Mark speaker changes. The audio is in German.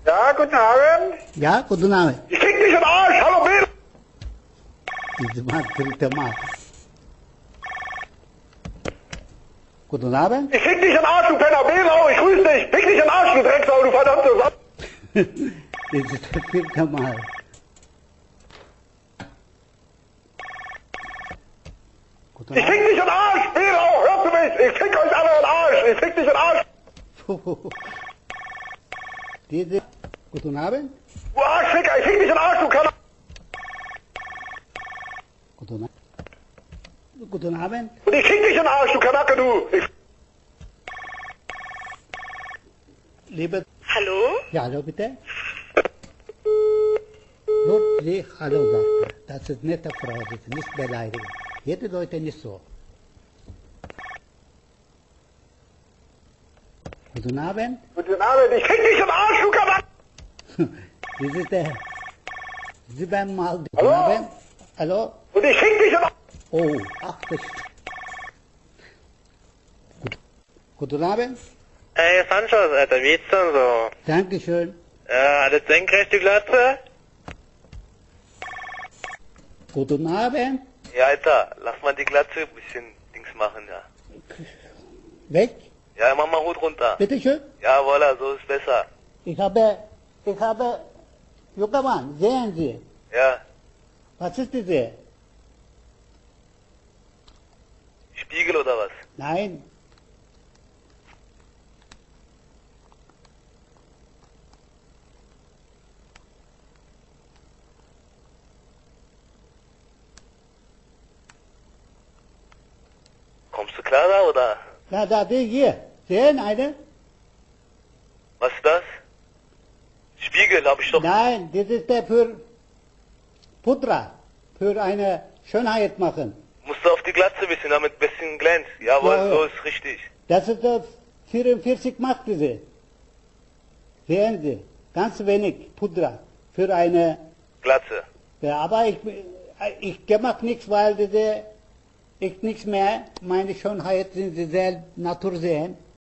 Speaker 1: Ja, guten Abend.
Speaker 2: Ja, guten Abend.
Speaker 1: Ich fick dich im Arsch. Hallo, Bill.
Speaker 2: Diese Mal, dritte Mal. Guten Abend.
Speaker 1: Ich fick dich im Arsch, du Penner. Billrau, ich grüß dich. Fick dich im Arsch, du Drecksau, du verdammte Sau.
Speaker 2: Das ist das vierte Mal. Guten
Speaker 1: Ich fick dich im Arsch, Billrau. Hörst du mich? Ich fick euch alle im Arsch. Ich fick dich im Arsch.
Speaker 2: Diese, guten Abend.
Speaker 1: Du Arschficker. Ich fick dich im Arsch, du Kanal.
Speaker 2: Guten Abend.
Speaker 1: Und ich fick dich im Arsch, du Kanacke, du.
Speaker 2: Liebe,
Speaker 3: Hallo?
Speaker 2: ja, hallo bitte. Nur Sie Hallo sagte. Das ist nette Frau, das ist nicht beleidigen. Jede Leute nicht so. Guten Abend.
Speaker 1: Guten Abend. Ich fick dich im Arsch, du Kanacke.
Speaker 2: Das ist der 7 Mal. Guten
Speaker 1: Hallo?
Speaker 2: Abend. Hallo?
Speaker 1: Und ich fick dich im Arsch.
Speaker 2: Oh, ach, das. Guten Abend.
Speaker 4: Hey Sanchez, Alter, wie geht's denn so?
Speaker 2: Dankeschön.
Speaker 4: Alles senkrecht, die Glatze?
Speaker 2: Guten Abend.
Speaker 4: Ja, Alter, lass mal die Glatze ein bisschen Dings machen, ja.
Speaker 2: Weg.
Speaker 4: Ja, mach mal Hut runter.
Speaker 2: Bitteschön.
Speaker 4: Ja, voilà, so ist besser.
Speaker 2: Ich habe, junger Mann, sehen Sie,
Speaker 4: Ja,
Speaker 2: was ist diese?
Speaker 4: Spiegel oder was?
Speaker 2: Nein.
Speaker 4: Kommst du klar da, oder?
Speaker 2: Na, da, die hier. Sehen eine?
Speaker 4: Was ist das? Spiegel, hab ich doch...
Speaker 2: Nein, das ist der für Pudra, für eine Schönheit machen.
Speaker 4: Musst du auf die Glatze wissen, damit ein bisschen glänzt. Jawohl,
Speaker 2: Ja, ja.
Speaker 4: so ist richtig.
Speaker 2: Das ist das 44 macht diese. Sehen Sie, ganz wenig Pudra für eine,
Speaker 4: Glatze.
Speaker 2: ja, aber ich mache nichts, weil ich nichts mehr, meine Schönheit sind Sie sehr Natur sehen.